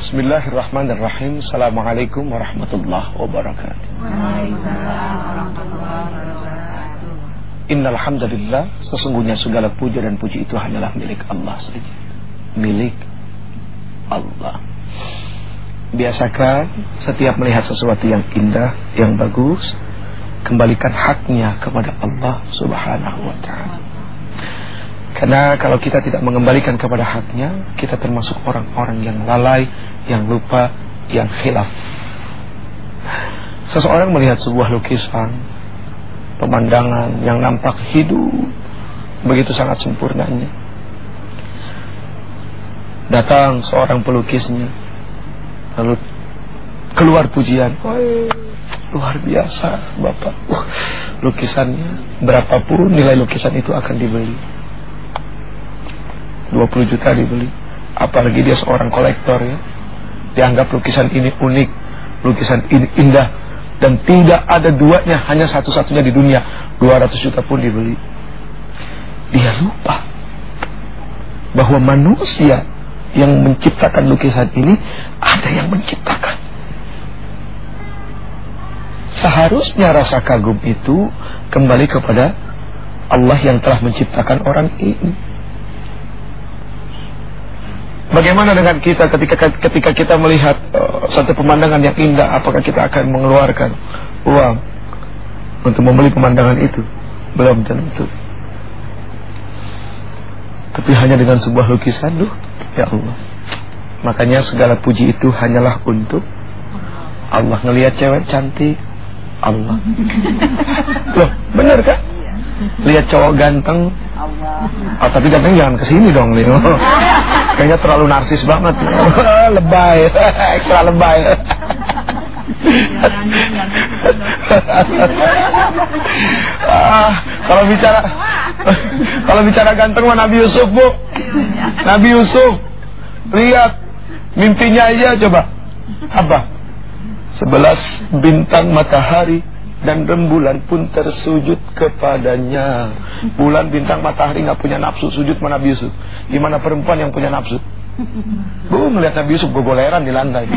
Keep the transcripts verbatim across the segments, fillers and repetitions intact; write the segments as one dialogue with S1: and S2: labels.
S1: Bismillahirrahmanirrahim. Assalamualaikum warahmatullahi wabarakatuh.
S2: Waalaikumsalam warahmatullahi wabarakatuh.
S1: Innal hamdalillah, sesungguhnya segala puja dan puji itu hanyalah milik Allah saja. Milik Allah. Biasakan setiap melihat sesuatu yang indah, yang bagus, kembalikan haknya kepada Allah Subhanahu wa ta'ala. Karena kalau kita tidak mengembalikan kepada haknya, kita termasuk orang-orang yang lalai, yang lupa, yang khilaf. Seseorang melihat sebuah lukisan, pemandangan yang nampak hidup, begitu sangat sempurnanya. Datang seorang pelukisnya, lalu keluar pujian, "Woi, luar biasa Bapak, uh, lukisannya berapapun nilai lukisan itu akan dibeli, dua puluh juta dibeli." Apalagi dia seorang kolektor ya, dianggap lukisan ini unik, lukisan ini indah, dan tidak ada duanya, hanya satu-satunya di dunia, dua ratus juta pun dibeli. Dia lupa bahwa manusia yang menciptakan lukisan ini ada yang menciptakan. Seharusnya rasa kagum itu kembali kepada Allah yang telah menciptakan orang ini. Bagaimana dengan kita ketika ketika kita melihat uh, satu pemandangan yang indah, apakah kita akan mengeluarkan uang untuk membeli pemandangan itu? Belum tentu. Tapi hanya dengan sebuah lukisan, loh, ya Allah. Makanya segala puji itu hanyalah untuk Allah. Ngelihat cewek cantik, Allah. Loh, bener kan? Lihat cowok ganteng, Allah. Oh, tapi ganteng jangan kesini dong, Leo. Kayaknya terlalu narsis banget. Lebay, ekstra lebay. ah, kalau bicara kalau bicara ganteng mah Nabi Yusuf, Bu. Nabi Yusuf, lihat mimpinya aja coba. Apa? Sebelas bintang matahari dan rembulan pun tersujud kepadanya. Bulan, bintang, matahari nggak punya nafsu, sujud sama Nabi Yusuf. Gimana perempuan yang punya nafsu? Bu, melihat Nabi Yusuf gogoleran di lantai.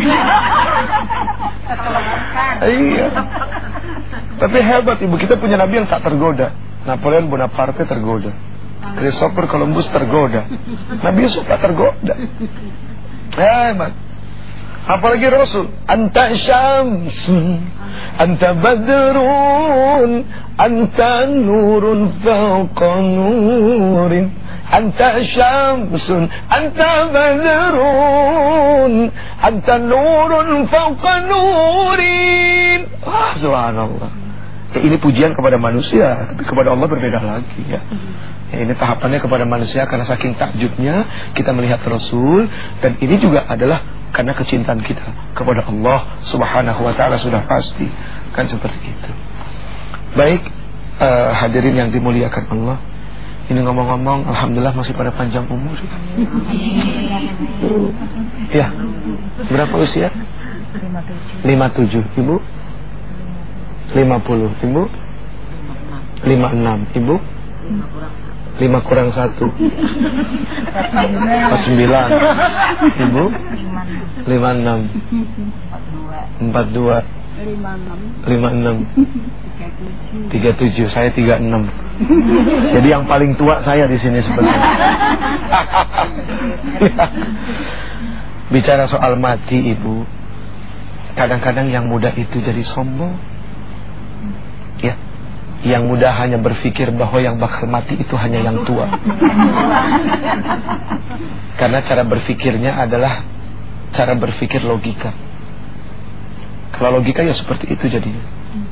S1: Iya. Tapi hebat Ibu, kita punya Nabi yang tak tergoda. Napoleon Bonaparte tergoda, Christopher Columbus tergoda, Nabi Yusuf tak tergoda. Hebat. Apalagi Rasul, anta syamsun, anta badrun, anta nurun fawqa nurin, anta syamsun, anta badrun, anta nurun fawqa nurin. Wah, subhanallah. Ya, ini pujian kepada manusia, tapi kepada Allah berbeda lagi ya. Ya, ini tahapannya kepada manusia karena saking takjubnya kita melihat Rasul, dan ini juga adalah karena kecintaan kita kepada Allah Subhanahu wa ta'ala sudah pasti kan seperti itu. Baik, uh, hadirin yang dimuliakan Allah, ini ngomong-ngomong alhamdulillah masih pada panjang umur ya. Berapa usia? lima puluh tujuh. Ibu? lima puluh. Ibu? lima puluh enam. Ibu? lima kurang satu, empat puluh sembilan. Ibu? lima puluh enam. empat puluh dua. lima puluh enam. tiga puluh tujuh. Saya tiga puluh enam. Jadi yang paling tua saya di sini sebenarnya. Bicara soal mati Ibu, kadang-kadang yang muda itu jadi sombong. Ya, yang muda hanya berpikir bahwa yang bakal mati itu hanya yang tua. Karena cara berpikirnya adalah cara berpikir logika. Kalau logika ya seperti itu jadinya.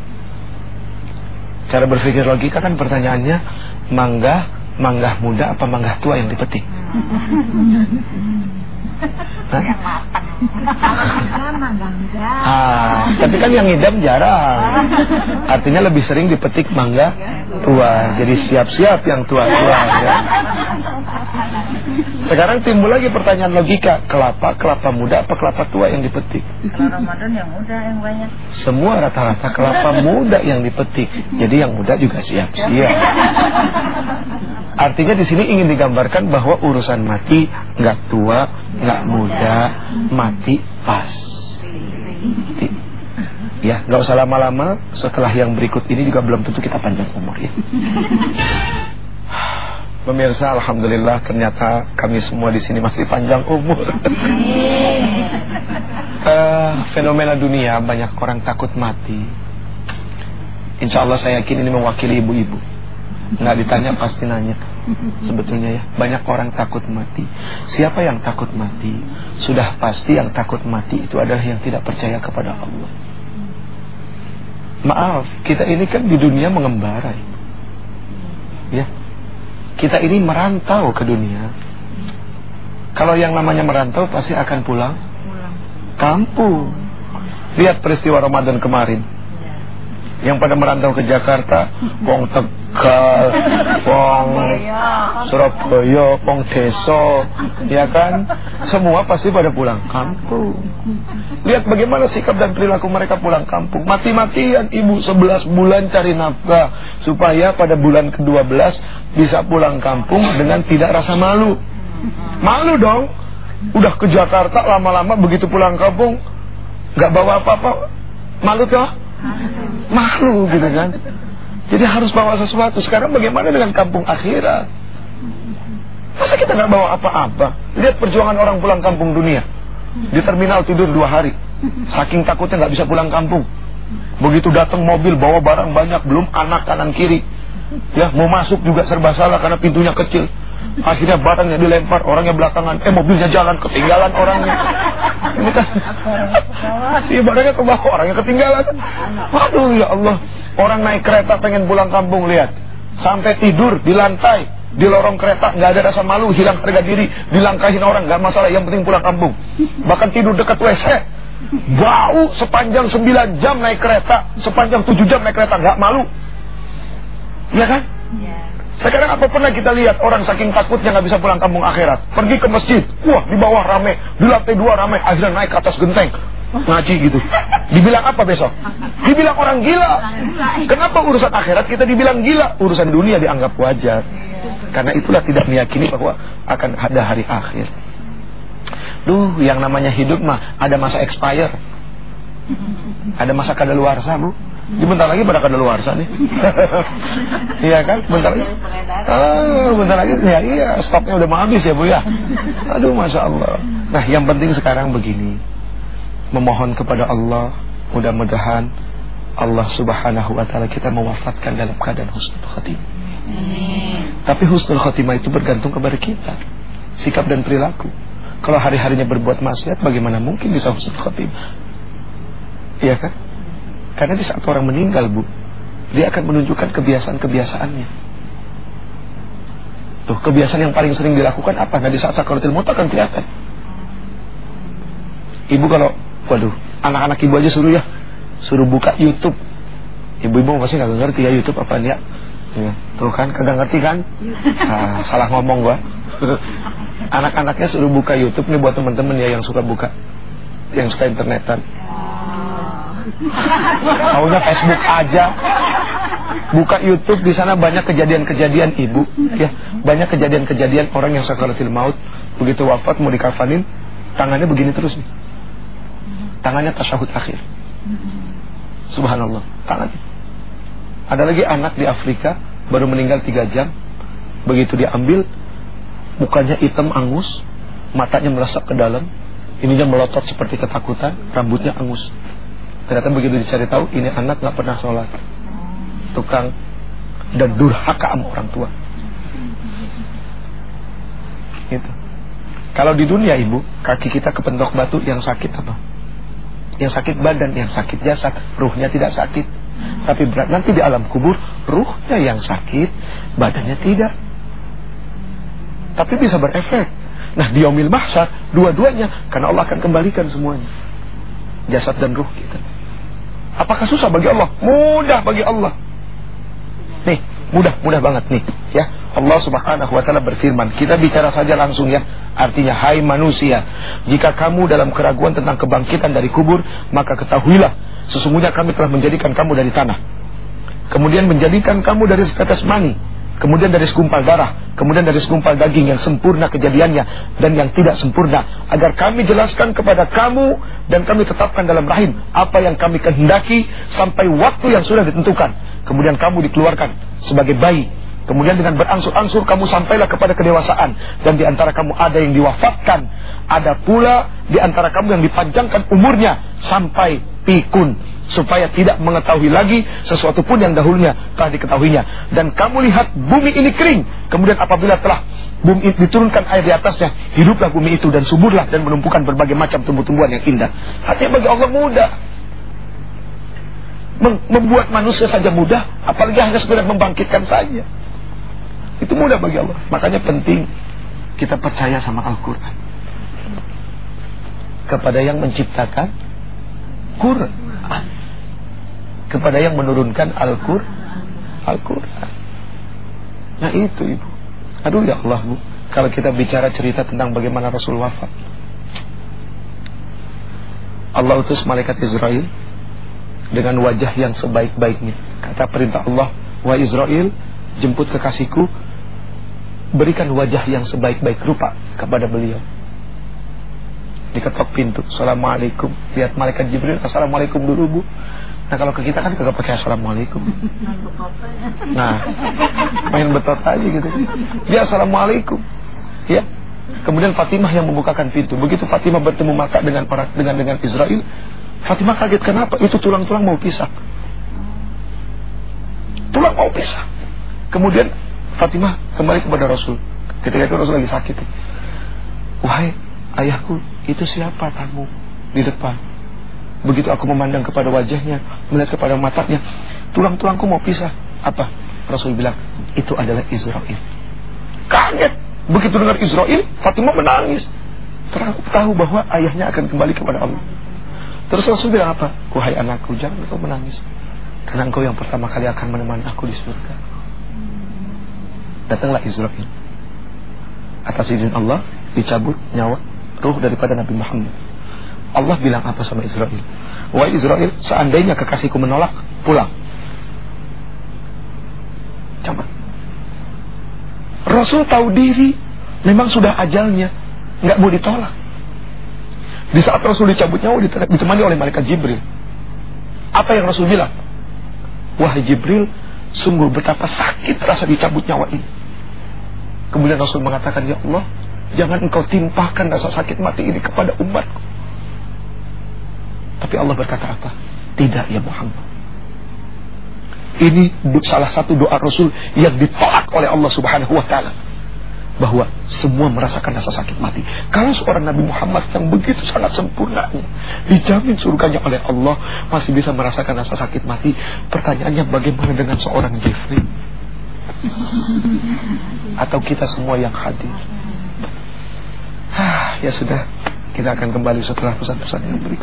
S1: Cara berpikir logika kan pertanyaannya, mangga, mangga muda apa mangga tua yang dipetik? Hah? Ah, tapi kan yang ngidam jarang. Artinya lebih sering dipetik mangga tua. Jadi siap-siap yang tua-tua ya. Sekarang timbul lagi pertanyaan logika, kelapa, kelapa muda apa kelapa tua yang dipetik?
S2: Kalau Ramadan yang muda yang banyak.
S1: Semua rata-rata kelapa muda yang dipetik. Jadi yang muda juga siap-siap. Artinya di sini ingin digambarkan bahwa urusan mati nggak tua, nggak muda, mati pas. Ya, nggak usah lama-lama. Setelah yang berikut ini juga belum tentu kita panjang umur ya. Pemirsa, alhamdulillah ternyata kami semua di sini masih panjang umur. uh, Fenomena dunia banyak orang takut mati. Insya Allah saya yakin ini mewakili ibu-ibu. Nggak ditanya pasti nanya. Sebetulnya ya, banyak orang takut mati. Siapa yang takut mati? Sudah pasti yang takut mati itu adalah yang tidak percaya kepada Allah. Maaf, kita ini kan di dunia mengembara ya. Kita ini merantau ke dunia. Kalau yang namanya merantau pasti akan pulang kampung. Lihat peristiwa Ramadan kemarin. Yang pada merantau ke Jakarta, Pong Tegal, Pong Surabaya, Pong Deso, ya kan? Semua pasti pada pulang kampung. Lihat bagaimana sikap dan perilaku mereka pulang kampung. Mati-matian ibu sebelas bulan cari nafkah supaya pada bulan ke dua belas bisa pulang kampung dengan tidak rasa malu. Malu dong. Udah ke Jakarta lama-lama begitu pulang kampung nggak bawa apa-apa. Malu toh? Malu gitu kan. Jadi harus bawa sesuatu. Sekarang bagaimana dengan kampung akhirat? Masa kita nggak bawa apa-apa? Lihat perjuangan orang pulang kampung dunia. Di terminal tidur dua hari, saking takutnya nggak bisa pulang kampung. Begitu datang mobil bawa barang banyak, belum anak kanan kiri. Ya, mau masuk juga serba salah karena pintunya kecil. Akhirnya barangnya dilempar, orangnya belakangan, eh mobilnya jalan, ketinggalan orangnya. Ini kan, iya barangnya ke bawah, orangnya ketinggalan. Waduh ya Allah, orang naik kereta pengen pulang kampung, lihat, sampai tidur di lantai, di lorong kereta, nggak ada rasa malu, hilang harga diri, dilangkahin orang, nggak masalah, yang penting pulang kampung. Bahkan tidur dekat W C, bau sepanjang sembilan jam naik kereta, sepanjang tujuh jam naik kereta, nggak malu, ya kan? Sekarang apa pernah kita lihat orang saking takutnya nggak bisa pulang kampung akhirat, pergi ke masjid, wah di bawah rame, di lantai dua rame, akhirnya naik ke atas genteng ngaji gitu. Dibilang apa besok? Dibilang orang gila. Kenapa urusan akhirat kita dibilang gila? Urusan dunia dianggap wajar. Karena itulah tidak meyakini bahwa akan ada hari akhir. Duh, yang namanya hidup mah ada masa expire, ada masa kadaluarsa bu. Ini bentar lagi pada kadaluarsa nih. Iya kan? Bentar lagi. Ah, bentar lagi. Ya iya, stoknya udah mau habis ya bu ya. Aduh, masya Allah. Nah, yang penting sekarang begini, memohon kepada Allah, mudah-mudahan Allah Subhanahu wa taala kita mewafatkan dalam keadaan husnul khotimah. Tapi husnul khotimah itu bergantung kepada kita, sikap dan perilaku. Kalau hari-harinya berbuat maksiat, bagaimana mungkin bisa husnul khotimah? Iya kan? Karena di saat orang meninggal bu, dia akan menunjukkan kebiasaan-kebiasaannya. Tuh, kebiasaan yang paling sering dilakukan apa? Nah, di saat sakaratul maut akan kelihatan. Ibu kalau, waduh, anak-anak ibu aja suruh ya, suruh buka YouTube. Ibu-ibu pasti nggak ngerti ya YouTube apaan ya. Ya, tuh kan, kagak ngerti kan? Nah, salah ngomong gua. Anak-anaknya suruh buka YouTube nih buat teman-teman ya yang suka buka, yang suka internetan. Maunya Facebook aja. Buka YouTube, di sana banyak kejadian-kejadian ibu, ya, banyak kejadian-kejadian orang yang sakaratul maut, begitu wafat mau dikafanin, tangannya begini terus nih. Tangannya tasyahud akhir. Subhanallah, tangannya. Ada lagi anak di Afrika baru meninggal tiga jam, begitu diambil, mukanya hitam angus, matanya melesak ke dalam, ininya melotot seperti ketakutan, rambutnya angus. Ternyata begitu dicari tahu, ini anak nggak pernah sholat, tukang dan durhaka sama orang tua. Gitu. Kalau di dunia ibu, kaki kita kepentok batu, yang sakit apa? Yang sakit badan, yang sakit jasad, ruhnya tidak sakit. Tapi berat nanti di alam kubur, ruhnya yang sakit, badannya tidak. Tapi bisa berefek. Nah di yaumil mahsyar, dua-duanya, karena Allah akan kembalikan semuanya, jasad dan ruh kita. Apakah susah bagi Allah? Mudah bagi Allah. Nih, mudah, mudah banget nih, ya. Allah subhanahu wa ta'ala berfirman, kita bicara saja langsung ya. Artinya, hai manusia, jika kamu dalam keraguan tentang kebangkitan dari kubur, maka ketahuilah, sesungguhnya kami telah menjadikan kamu dari tanah, kemudian menjadikan kamu dari setetes mani, kemudian dari segumpal darah, kemudian dari segumpal daging yang sempurna kejadiannya dan yang tidak sempurna, agar kami jelaskan kepada kamu dan kami tetapkan dalam rahim apa yang kami kehendaki sampai waktu yang sudah ditentukan. Kemudian kamu dikeluarkan sebagai bayi, kemudian dengan berangsur-angsur kamu sampailah kepada kedewasaan, dan di antara kamu ada yang diwafatkan, ada pula di antara kamu yang dipanjangkan umurnya sampai pikun, supaya tidak mengetahui lagi sesuatu pun yang dahulunya telah diketahuinya. Dan kamu lihat bumi ini kering, kemudian apabila telah bumi diturunkan air di atasnya, hiduplah bumi itu dan suburlah dan menumpukan berbagai macam tumbuh-tumbuhan yang indah. Artinya bagi Allah mudah. Mem membuat manusia saja mudah, apalagi hanya sekedar membangkitkan saja. Itu mudah bagi Allah. Makanya penting kita percaya sama Al-Quran, kepada yang menciptakan Quran, kepada yang menurunkan Al-Quran. Al-Quran. Nah itu ibu. Aduh ya Allah bu, kalau kita bicara cerita tentang bagaimana Rasul wafat, Allah utus malaikat Israel dengan wajah yang sebaik-baiknya. Kata perintah Allah, wa Israel, jemput kekasihku, berikan wajah yang sebaik-baik rupa kepada beliau. Diketok pintu, assalamualaikum. Lihat malaikat Jibril, assalamualaikum dulu bu. Nah kalau ke kita kan kagak pakai assalamualaikum. Nah main betot aja gitu. Dia assalamualaikum ya. Kemudian Fatimah yang membukakan pintu. Begitu Fatimah bertemu mata dengan para dengan dengan Israel, Fatimah kaget, kenapa? Itu tulang-tulang mau pisah. Tulang mau pisah. Kemudian Fatimah kembali kepada Rasul. Ketika itu Rasul lagi sakit. Wahai ayahku, itu siapa tamu di depan? Begitu aku memandang kepada wajahnya, melihat kepada matanya, tulang-tulangku mau pisah. Apa? Rasul bilang, itu adalah Israel. Kaget. Begitu dengar Israel, Fatimah menangis. Terang tahu bahwa ayahnya akan kembali kepada Allah. Terus Rasul bilang apa? Wahai anakku, jangan kau menangis, karena engkau yang pertama kali akan menemani aku di surga. Datanglah Israel. Atas izin Allah dicabut nyawa ruh daripada Nabi Muhammad. Allah bilang apa sama Israel? Wahai Israel, seandainya kekasihku menolak, pulang. Coba. Rasul tahu diri, memang sudah ajalnya, nggak mau ditolak. Di saat Rasul dicabut nyawa, ditemani oleh malaikat Jibril. Apa yang Rasul bilang? Wahai Jibril, sungguh betapa sakit rasa dicabut nyawa ini. Kemudian Rasul mengatakan, ya Allah, jangan engkau timpakan rasa sakit mati ini kepada umatku. Tapi Allah berkata apa? Tidak ya Muhammad. Ini salah satu doa Rasul yang ditolak oleh Allah subhanahu wa ta'ala, bahwa semua merasakan rasa sakit mati. Kalau seorang Nabi Muhammad yang begitu sangat sempurnanya, dijamin surganya oleh Allah, masih bisa merasakan rasa sakit mati, pertanyaannya bagaimana dengan seorang Jeffrey? Atau kita semua yang hadir? Ah, ya sudah, kita akan kembali setelah pesan-pesan yang berikut.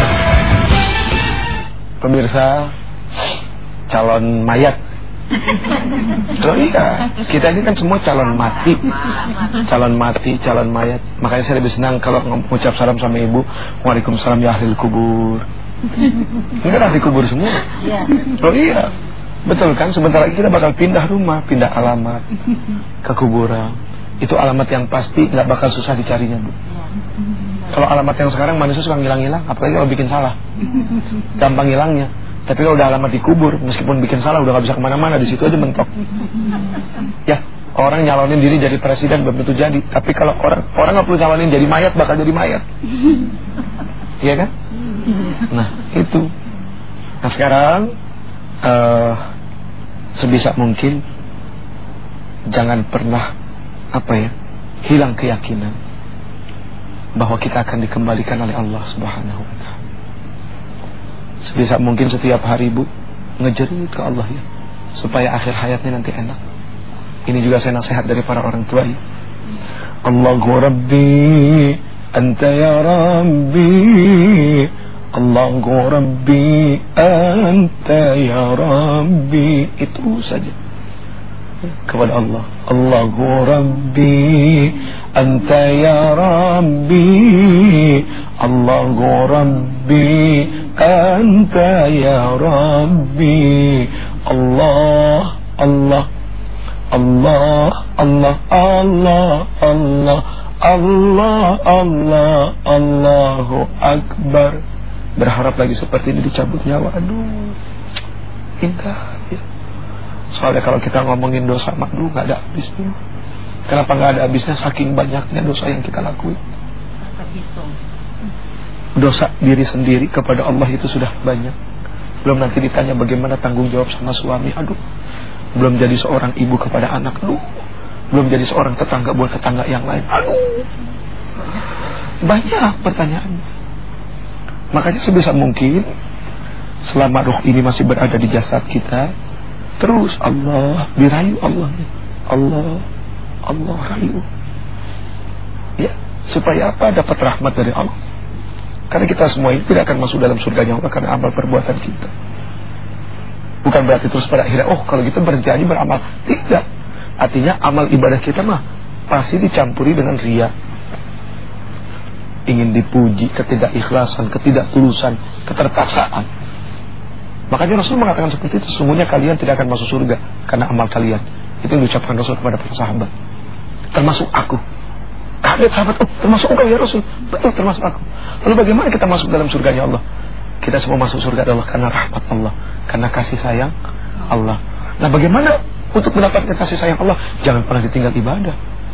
S1: Pemirsa, calon mayat. Oh iya, kita ini kan semua calon mati. Calon mati, calon mayat. Makanya saya lebih senang kalau mengucap salam sama ibu, waalaikumsalam ya ahlil kubur. Ini kan ahli kubur semua. Oh iya, betul kan? Sebentar lagi kita bakal pindah rumah, pindah alamat ke kuburan. Itu alamat yang pasti nggak bakal susah dicarinya bu. Kalau alamat yang sekarang manusia suka ngilang-ngilang, apalagi kalau bikin salah, gampang hilangnya. Tapi kalau udah alamat dikubur, meskipun bikin salah udah gak bisa kemana-mana, di situ aja mentok. Ya, orang nyalonin diri jadi presiden belum tentu jadi. Tapi kalau orang orang nggak perlu nyalonin jadi mayat, bakal jadi mayat. Iya kan? Nah itu. Nah sekarang uh, sebisa mungkin jangan pernah apa ya hilang keyakinan bahwa kita akan dikembalikan oleh Allah Subhanahu Wa Taala. Sebisa mungkin setiap hari ibu ngejerit ke Allah ya, supaya akhir hayatnya nanti enak. Ini juga saya nasihat dari para orang tua ya. Allahu Rabbi Anta ya Rabbi, Allahu Rabbi Anta ya Rabbi. Itu saja. kepada Allah. Allahu Rabbi anta ya Rabbi, Allahu Rabbi anta ya Rabbi. Allah Allah Allah Allah Allah Allah Allah Allah Allahu Akbar. Berharap lagi seperti ini dicabut nyawa. Aduh, indah ya. Soalnya kalau kita ngomongin dosa, aduh gak ada habisnya. Kenapa gak ada habisnya? Saking banyaknya dosa yang kita lakuin. Dosa diri sendiri kepada Allah itu sudah banyak. Belum nanti ditanya bagaimana tanggung jawab sama suami. Aduh, belum jadi seorang ibu kepada anak. Aduh, belum jadi seorang tetangga buat tetangga yang lain. Aduh, banyak pertanyaannya. Makanya sebisa mungkin selama ruh ini masih berada di jasad kita, terus Allah, dirayu Allah, Allah, Allah rayu, ya, supaya apa? Dapat rahmat dari Allah. Karena kita semua ini tidak akan masuk dalam surganya Allah karena amal perbuatan kita. Bukan berarti terus pada akhirnya, oh kalau gitu berhenti aja beramal. Tidak. Artinya amal ibadah kita mah pasti dicampuri dengan riya, ingin dipuji, ketidakikhlasan, ketidaktulusan, keterpaksaan. Makanya Rasul mengatakan seperti itu. Sesungguhnya kalian tidak akan masuk surga karena amal kalian. Itu yang diucapkan Rasul kepada para sahabat. Termasuk aku. Kaget sahabat, oh termasuk engkau ya Rasul. Betul, termasuk aku. Lalu bagaimana kita masuk dalam surganya Allah? Kita semua masuk surga Allah karena rahmat Allah, karena kasih sayang Allah. Nah bagaimana untuk mendapatkan kasih sayang Allah? Jangan pernah ditinggal ibadah.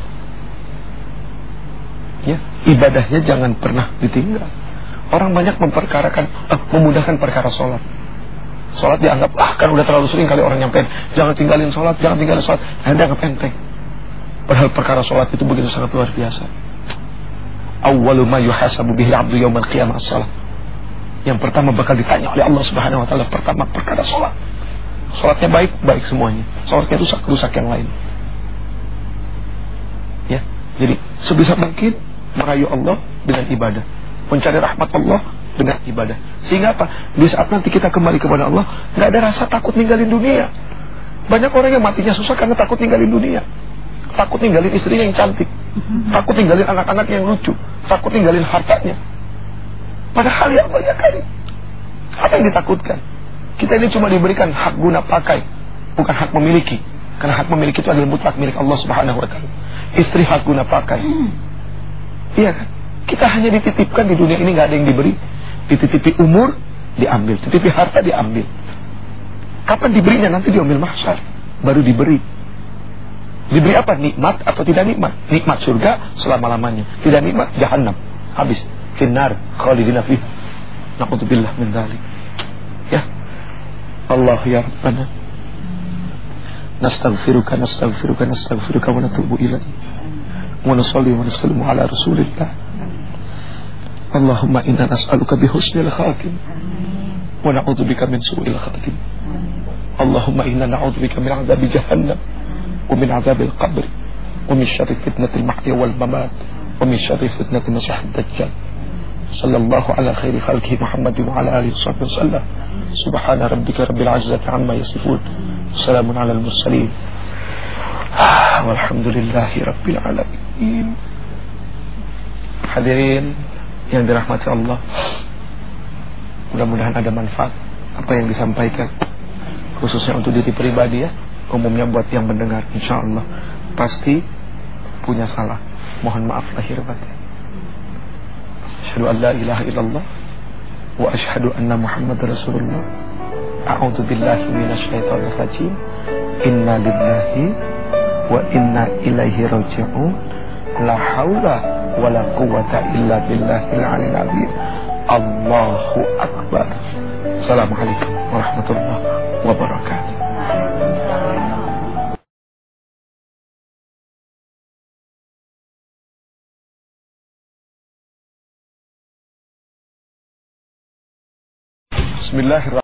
S1: Ya, ibadahnya jangan pernah ditinggal. Orang banyak memperkarakan, eh, memudahkan perkara sholat. Sholat dianggap, ah kan udah terlalu sering kali orang nyampein, jangan tinggalin sholat, jangan tinggalin sholat. Nah, dianggap enteng. Padahal perkara sholat itu begitu sangat luar biasa. Awwalu ma yuhasabu bihi abdu yawmal qiyamah as-salat. Yang pertama bakal ditanya oleh Allah Subhanahu wa taala pertama perkara sholat. Sholatnya baik, baik semuanya. Sholatnya rusak, rusak yang lain. Ya, jadi sebisa mungkin merayu Allah dengan ibadah, mencari rahmat Allah dengan ibadah. Sehingga apa? Di saat nanti kita kembali kepada Allah, nggak ada rasa takut ninggalin dunia. Banyak orang yang matinya susah karena takut ninggalin dunia, takut ninggalin istrinya yang cantik, takut ninggalin anak-anak yang lucu, takut ninggalin hartanya. Padahal ya Allah ya kan, apa yang ditakutkan? Kita ini cuma diberikan hak guna pakai, bukan hak memiliki. Karena hak memiliki itu adalah mutlak milik Allah Subhanahu wa taala. Istri hak guna pakai. Iya kan? Kita hanya dititipkan di dunia ini, nggak ada yang diberi. Dititipi umur, diambil. Titipi harta, diambil. Kapan diberinya? Nanti di yaumil mahsyar baru diberi. Diberi apa? Nikmat atau tidak nikmat? Nikmat surga selama-lamanya. Tidak nikmat, jahannam. Habis. Finnar khalidina fiha. Na'udzubillah min dzalik. Ya. Allah ya Rabbana. Nastaghfiruka nastaghfiruka nastaghfiruka wa natubu ilaik. Wa nusalli wa nusallimu ala Rasulillah. Allahumma inna nas'aluka bihusnil khatim wa na'udzubika min su'il khatim. Allahumma inna na'udzubika min 'adzabi jahannam wa min 'adzabil qabr wa min syarri fitnatil mahya wal mamat wa min syarri fitnatil masiihid dajjal. Sallallahu ala khairi khalqihi Muhammadin wa ala alihi wa sallam. Subhana rabbika rabbil 'izzati 'amma yasifun. Salamun alal mursalin. Walhamdulillahi rabbil alamin. Hadirin yang dirahmati Allah, mudah-mudahan ada manfaat apa yang disampaikan, khususnya untuk diri pribadi ya. Umumnya buat yang mendengar, insyaallah pasti punya salah. Mohon maaf lahir batin. Asyhadu an la ilaha illallah wa asyhadu anna Muhammadar Rasulullah. A'udzu billahi minasyaitonir rajim. Inna lillahi wa inna ilaihi raji'un. La haula wa la quwwata illa billahil aliyyil azim. Allahu akbar. Assalamualaikum warahmatullahi wabarakatuh. Bismillahirrahmanirrahim.